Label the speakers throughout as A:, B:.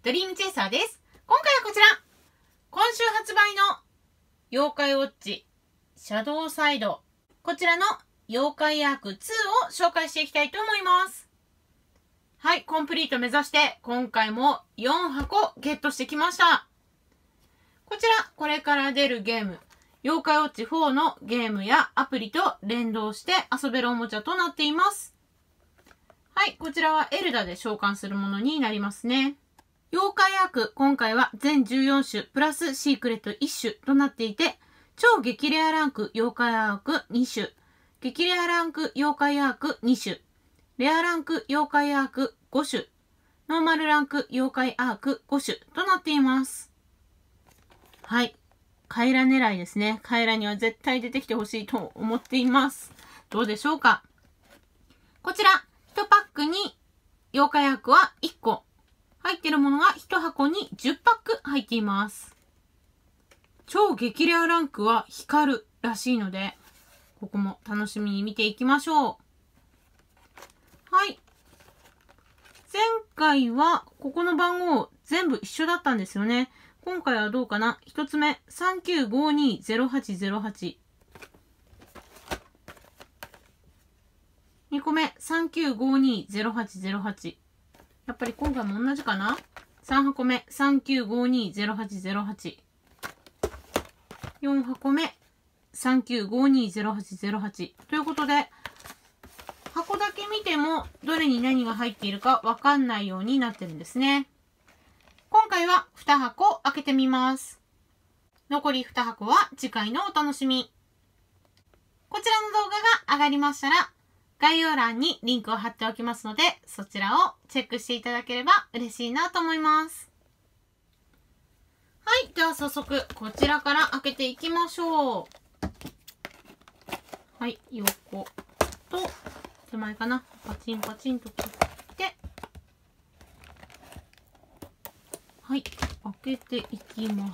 A: ドリームチェイサーです。今回はこちら。今週発売の妖怪ウォッチシャドウサイド。こちらの妖怪アーク2を紹介していきたいと思います。はい、コンプリート目指して今回も4箱ゲットしてきました。こちら、これから出るゲーム、妖怪ウォッチ4のゲームやアプリと連動して遊べるおもちゃとなっています。はい、こちらはエルダで召喚するものになりますね。妖怪アーク、今回は全14種プラスシークレット1種となっていて、超激レアランク妖怪アーク2種、激レアランク妖怪アーク2種、レアランク妖怪アーク5種、ノーマルランク妖怪アーク5種となっています。はい。カイラ狙いですね。カイラには絶対出てきてほしいと思っています。どうでしょうか。こちら、1パックに妖怪アークは1個。入っているものが1箱に10パック入っています。超激レアランクは光るらしいので、ここも楽しみに見ていきましょう。はい。前回はここの番号全部一緒だったんですよね。今回はどうかな。1つ目、39520808。2個目、39520808。やっぱり今回も同じかな。3箱目、39520808。4箱目、39520808。ということで、箱だけ見てもどれに何が入っているかわかんないようになってるんですね。今回は2箱開けてみます。残り2箱は次回のお楽しみ。こちらの動画が上がりましたら、概要欄にリンクを貼っておきますので、そちらをチェックしていただければ嬉しいなと思います。はい。では早速、こちらから開けていきましょう。はい。横と手前かな。パチンパチンと切って、はい。開けていきます。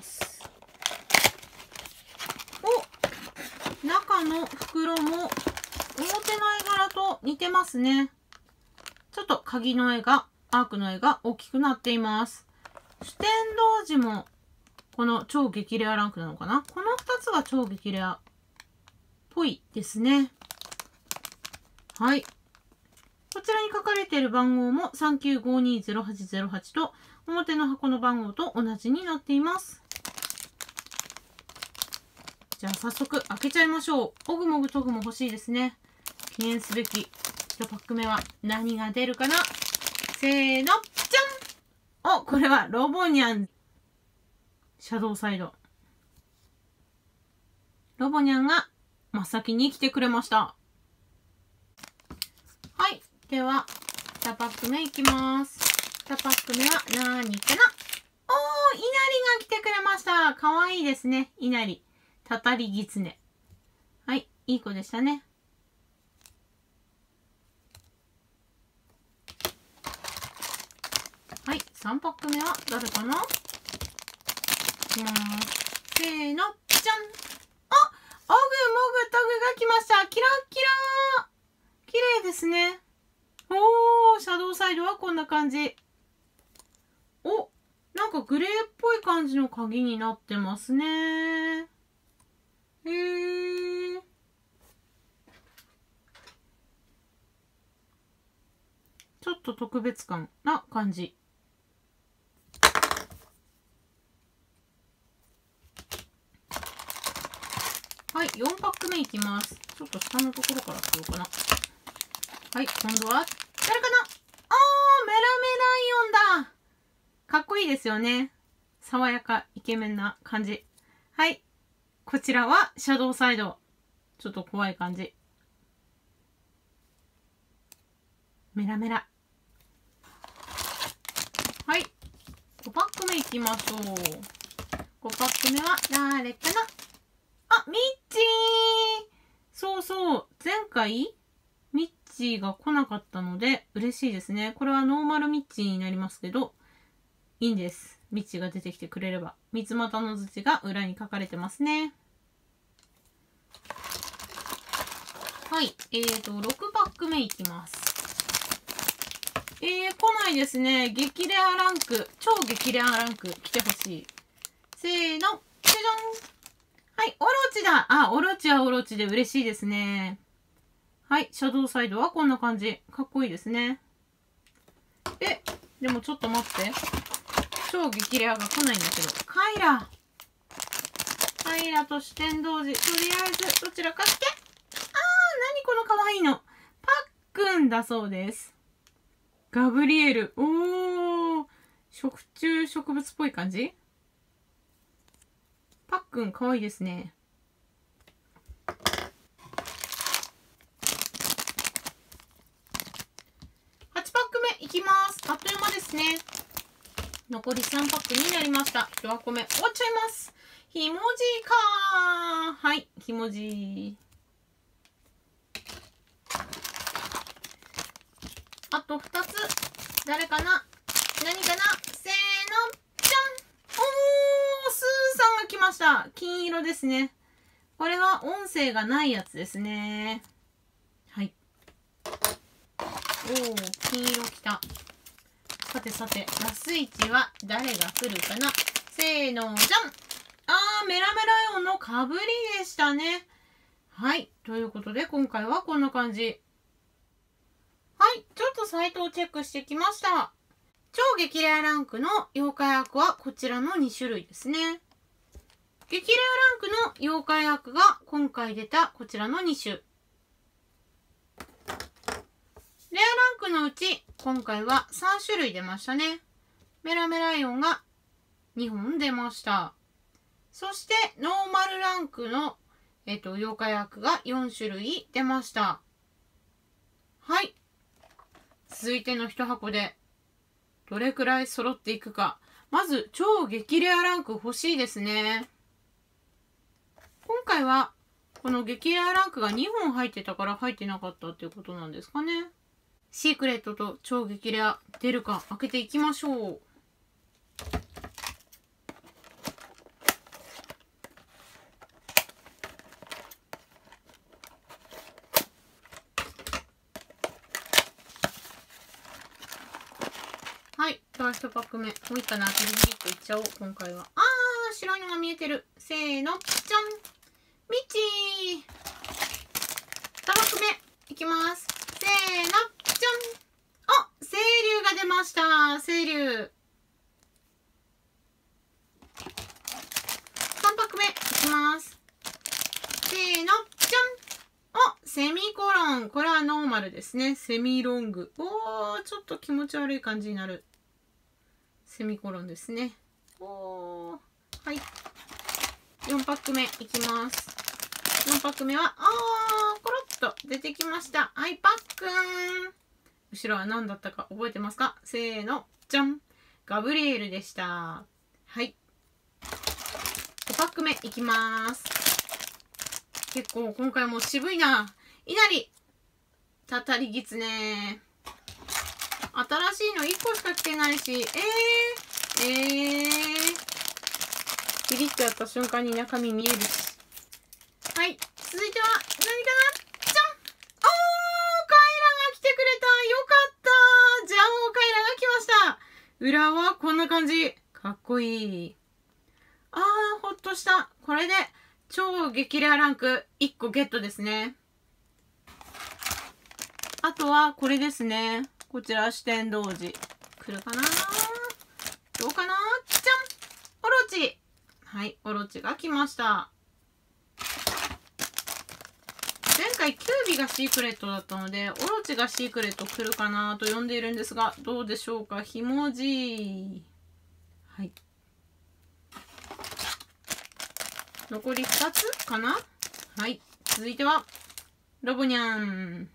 A: お！中の袋も表の絵柄と似てますね。ちょっと鍵の絵が、アークの絵が大きくなっています。主典同時も、この超激レアランクなのかな。この2つが超激レアっぽいですね。はい。こちらに書かれている番号も39520808と、表の箱の番号と同じになっています。じゃあ早速開けちゃいましょう。オグモグトグも欲しいですね。記念すべき1パック目は何が出るかな。せーの、じゃん！お、これはロボニャン。シャドウサイド。ロボニャンが真っ先に来てくれました。はい。では、2パック目いきます。2パック目は何かな。おー、稲荷が来てくれました。かわいいですね。稲荷。たたりぎつね。はい。いい子でしたね。はい。3パック目は誰かな。いきます。せーの、じゃん。あ、オグモグトグが来ました。キラッキラー。綺麗ですね。おー、シャドウサイドはこんな感じ。お、なんかグレーっぽい感じの鍵になってますね。へー。ちょっと特別感な感じ。はい、4パック目いきます。ちょっと下のところからしようかな。はい、今度は、誰かな。あー、メラメライオンだ。かっこいいですよね。爽やか、イケメンな感じ。はい。こちらは、シャドウサイド。ちょっと怖い感じ。メラメラ。はい。5パック目いきましょう。5パック目は、誰かな。あ、ミッチー。そうそう。前回、ミッチーが来なかったので、嬉しいですね。これはノーマルミッチーになりますけど、いいんです。ミッチーが出てきてくれれば。三つ股の槌が裏に書かれてますね。はい。6パック目いきます。 来ないですね。激レアランク。超激レアランク。来てほしい。せーの。じゃじゃん。はい、オロチだ。あ、オロチはオロチで嬉しいですね。はい、シャドウサイドはこんな感じ。かっこいいですね。でもちょっと待って。超激レアが来ないんだけど。カイラと四天王寺。とりあえず、どちらかして。何この可愛いの。パックンだそうです。ガブリエル。食虫植物っぽい感じ。パックン可愛いですね。8パック目いきます。あっという間ですね。残り3パックになりました。1箱目終わっちゃいます。ひもじかー。はい、ひもじ。あと2つ。誰かな？何かな？せーの、じゃん！スーさんが来ました。金色ですね。これは音声がないやつですね。はい。金色来た。さてさて、ラス1は誰が来るかな？せーの、じゃん！メラメライオンのかぶりでしたね。はい。ということで、今回はこんな感じ。はい。ちょっとサイトをチェックしてきました。超激レアランクの妖怪アークはこちらの2種類ですね。激レアランクの妖怪アークが今回出たこちらの2種。レアランクのうち今回は3種類出ましたね。メラメライオンが2本出ました。そしてノーマルランクの、妖怪アークが4種類出ました。はい。続いての1箱でどれくらい揃っていくか。まず超激レアランク欲しいですね。今回はこの激レアランクが2本入ってたから入ってなかったっていうことなんですかね。シークレットと超激レア出るか開けていきましょう。はい。では1パック目。もういいかな。ギリギリっといっちゃおう。今回は。白いのが見えてる。せーの。じゃん。ミッチー。2パック目。いきます。せーの。じゃん。清流が出ました。清流。3パック目。いきます。せーの。じゃん。セミコロン。これはノーマルですね。セミロング。ちょっと気持ち悪い感じになる。セミコロンですね。はい。4パック目いきます。4パック目は、コロッと出てきました。はい、パックン。後ろは何だったか覚えてますか？せーの、じゃん。ガブリエルでした。はい。5パック目いきます。結構今回も渋いな。いなり。たたりぎつね。新しいの1個しか来てないし。ピリッとやった瞬間に中身見えるし。はい。続いては、何かな？じゃん！カイラが来てくれた！よかった！ジャンオカイラが来ました！裏はこんな感じ。かっこいい。ほっとした。これで、超激レアランク1個ゲットですね。あとは、これですね。こちら、四天王寺。来るかな？どうかな？じゃん！オロチ！はい、オロチが来ました。前回キュービがシークレットだったので、オロチがシークレット来るかなと呼んでいるんですが、どうでしょうか？ひもじ。はい。残り2つかな？はい。続いては、ロボニャン。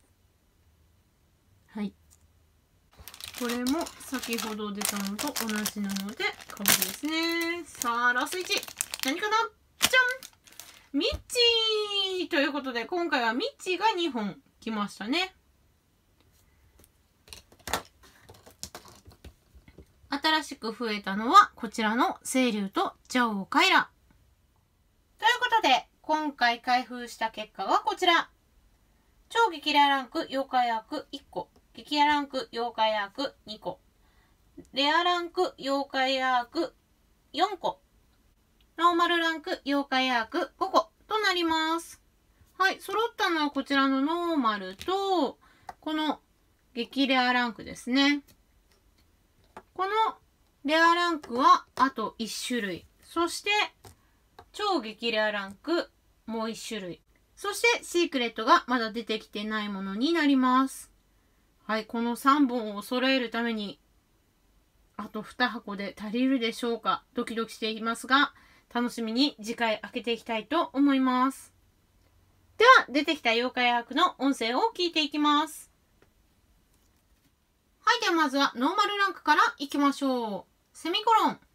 A: はい。これも先ほど出たのと同じなので、かぶりですね。さあ、ラス1。何かな？じゃん！ミッチーということで、今回はミッチーが2本来ましたね。新しく増えたのは、こちらの清流とジャオカイラ。ということで、今回開封した結果はこちら。超激レアランク妖怪アーク1個。 激レアランク妖怪アーク2個、レアランク妖怪アーク4個、ノーマルランク妖怪アーク5個となります。はい、揃ったのはこちらのノーマルと、この激レアランクですね。このレアランクはあと1種類。そして、超激レアランクもう1種類。そしてシークレットがまだ出てきてないものになります。はい、この3本を揃えるために、あと2箱で足りるでしょうか。ドキドキしていますが、楽しみに次回開けていきたいと思います。では、出てきた妖怪アークの音声を聞いていきます。はい、ではまずはノーマルランクからいきましょう。セミコロン。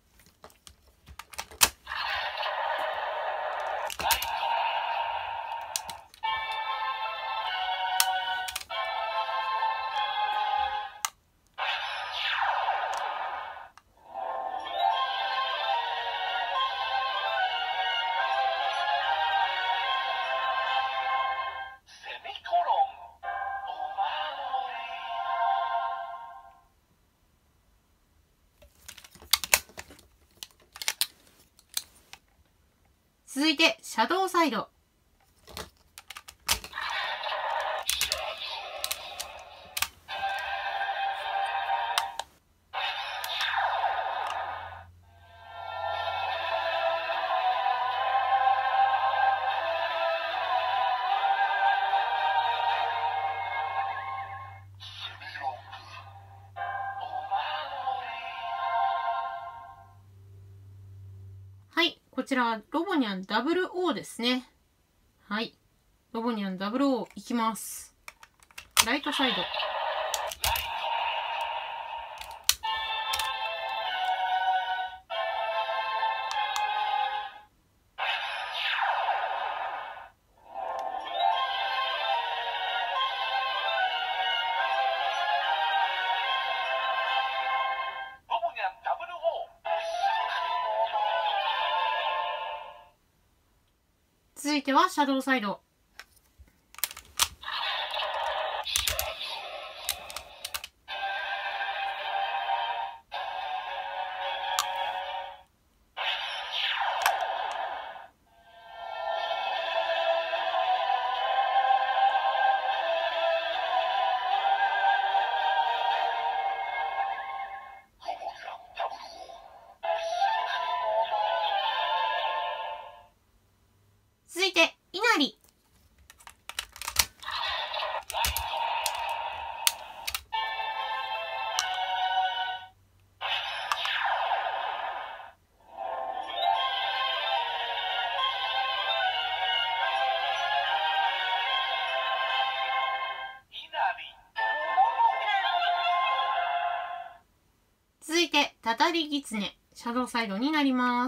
A: 続いて、シャドウサイド。はい。こちらはロボニャン 00 ですね。はい。ロボニャン00いきます。ライトサイド。続いてはシャドウサイド。続いて、稲荷。続いて、たたりぎつね。シャドウサイドになります。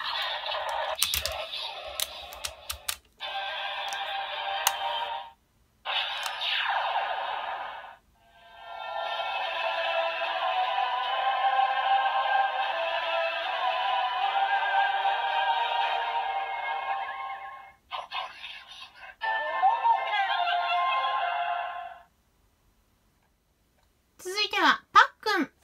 A: 続いては、パックン。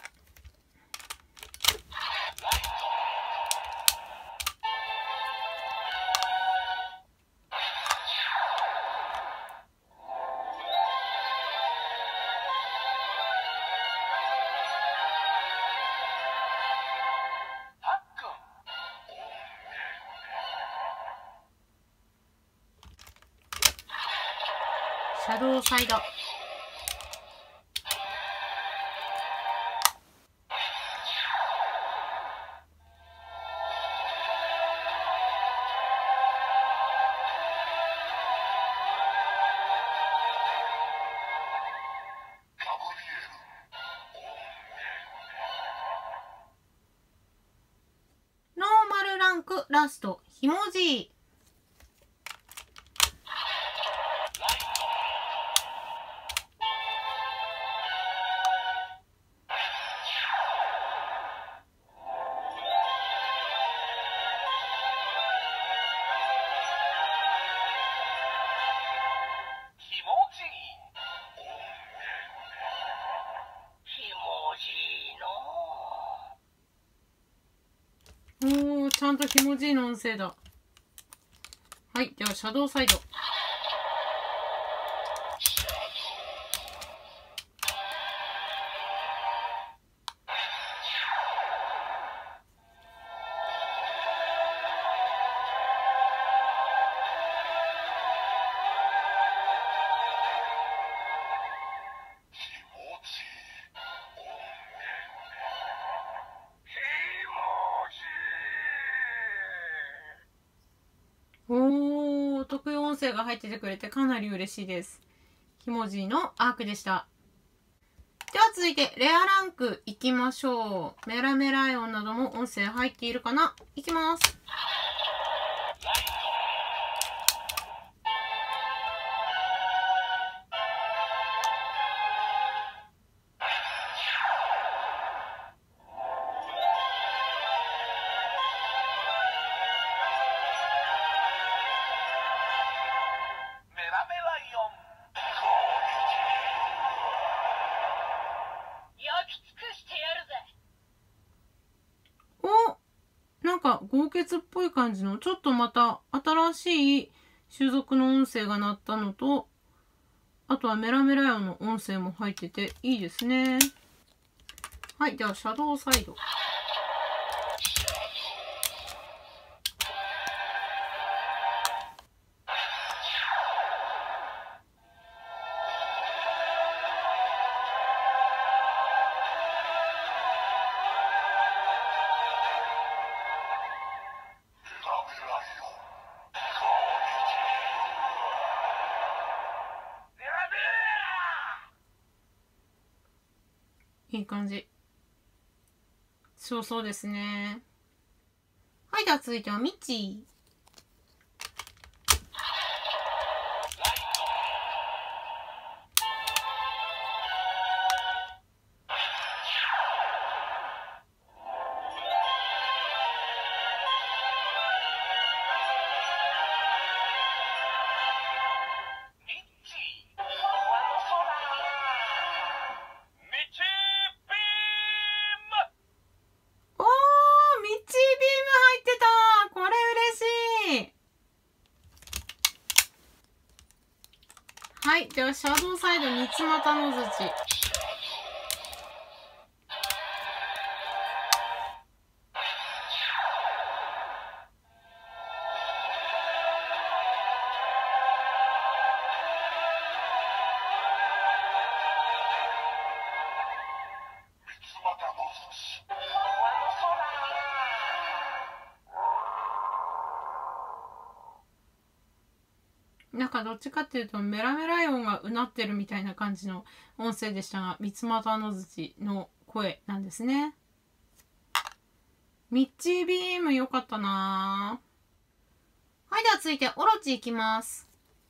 A: シャドウサイド。ノーマルランクラスト、ひもじい。 おー、ちゃんと気持ちいいの音声だ。はい、ではシャドウサイド。おー、得意音声が入っててくれてかなり嬉しいです。ひもじいのアークでした。では続いて、レアランクいきましょう。メラメライオンなども音声入っているかな？いきます。なんか豪傑っぽい感じのちょっとまた新しい種族の音声が鳴ったのと、あとはメラメラヨンの音声も入ってていいですね。はい、ではシャドウサイド。いい感じ。強そうですね。はい、では続いてはミッチー。はい。では、シャドウサイド三つ股のづち。なんかどっちかっていうとメラメライオンがうなってるみたいな感じの音声でしたが、三つ股のづちの声なんですね。ミッチービーム良かったなぁ。はい、では続いてオロチいきます。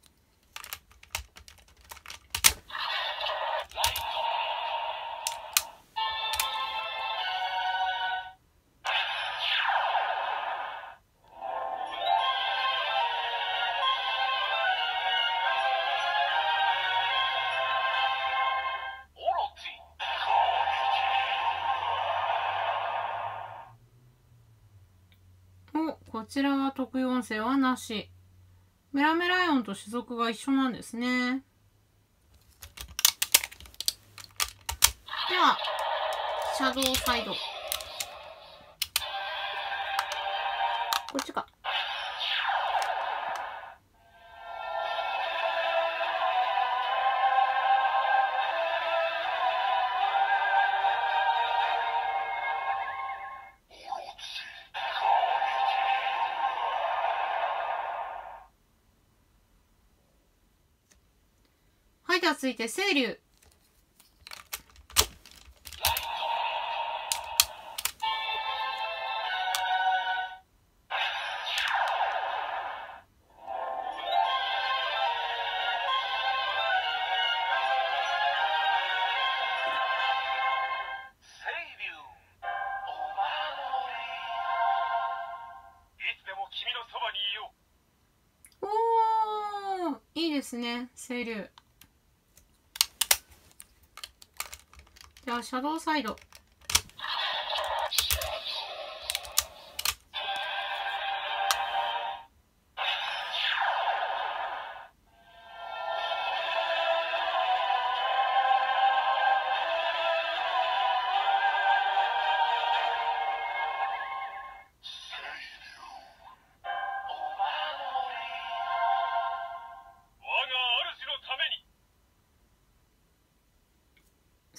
A: こちらは得意音声はなし。メラメライオンと種族が一緒なんですね。では、シャドウサイド。こっちか。はい、では続いて清流。おー、いいですね、清流。ではシャドウサイド。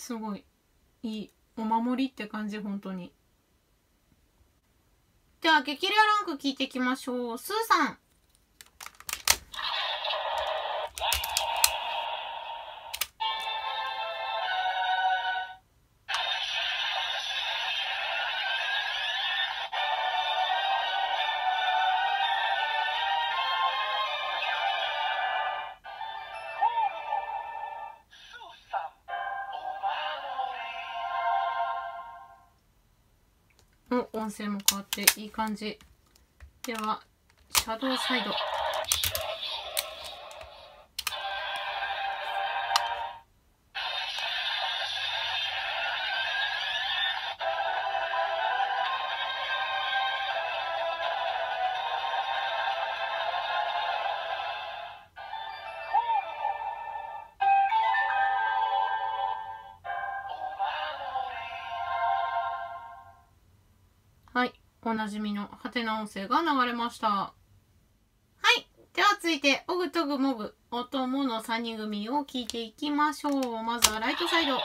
A: すごいいいお守りって感じ、本当に。では激レアランク聞いていきましょう。スーさん。音声も変わっていい感じ。ではシャドウサイド。はい、おなじみのハテナ音声が流れました。はい、では続いてオグトグモグおともの3人組を聞いていきましょう。まずはライトサイド。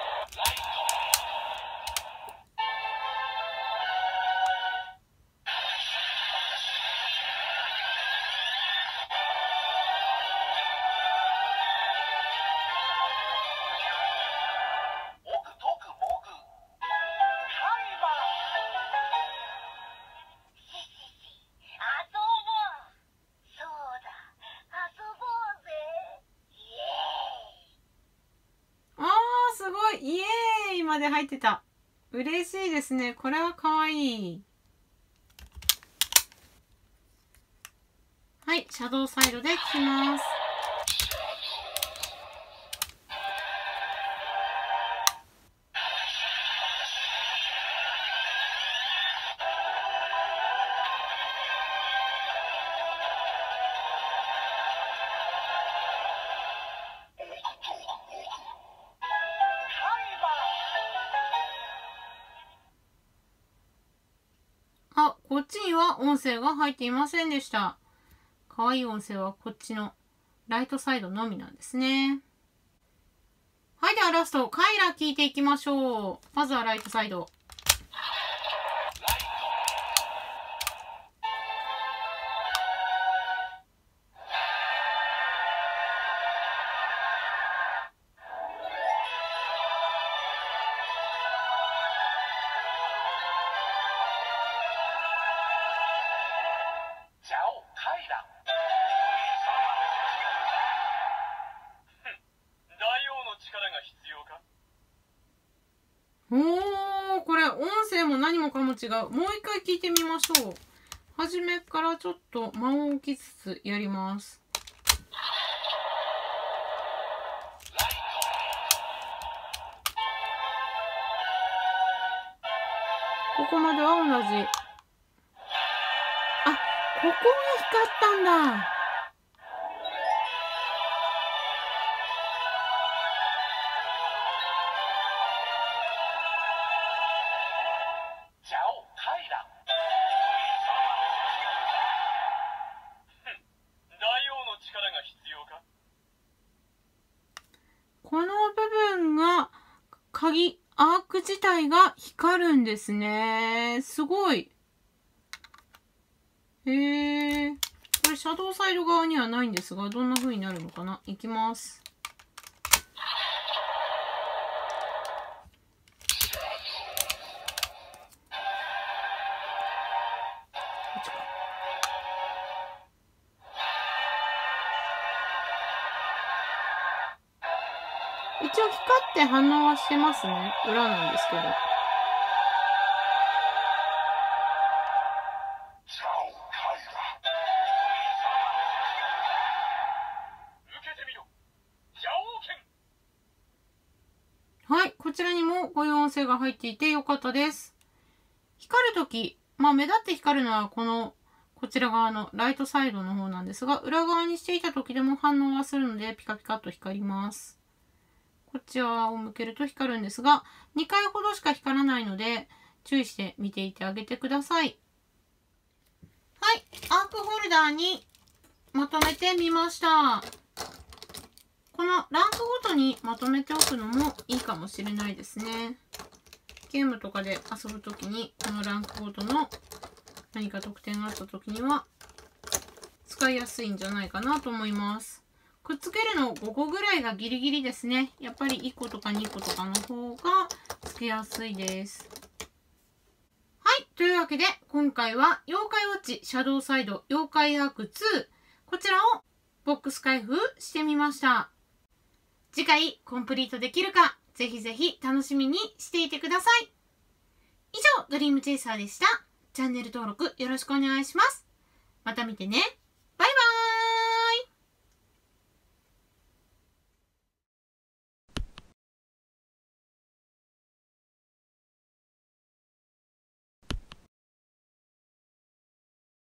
A: イエーイまで入ってた。嬉しいですね。これはかわいい。はい、シャドウサイドで聞きます。あ、こっちには音声が入っていませんでした。かわいい音声はこっちのライトサイドのみなんですね。はい、ではラスト、カイラ聞いていきましょう。まずはライトサイド。おー、これ音声も何もかも違う。もう一回聞いてみましょう。初めからちょっと間を置きつつやります。ここまでは同じ。あ、ここが光ったんだ。この部分が鍵アーク自体が光るんですね。すごい。これシャドウサイド側にはないんですが、どんな風になるのかな。いきます。一応光って反応はしてますね。裏なんですけど。はい、こちらにもこういう音声が入っていてよかったです。光るとき、目立って光るのはこちら側のライトサイドの方なんですが、裏側にしていたときでも反応はするのでピカピカと光ります。こっち側を向けると光るんですが、2回ほどしか光らないので、注意して見ていてあげてください。はい、アークホルダーにまとめてみました。このランクごとにまとめておくのもいいかもしれないですね。ゲームとかで遊ぶときに、このランクごとの何か得点があったときには、使いやすいんじゃないかなと思います。くっつけるの5個ぐらいがギリギリですね。やっぱり1個とか2個とかの方がつけやすいです。はい。というわけで、今回は妖怪ウォッチシャドウサイド妖怪アーク2、こちらをボックス開封してみました。次回コンプリートできるか、ぜひぜひ楽しみにしていてください。以上、ドリームチェイサーでした。チャンネル登録よろしくお願いします。また見てね。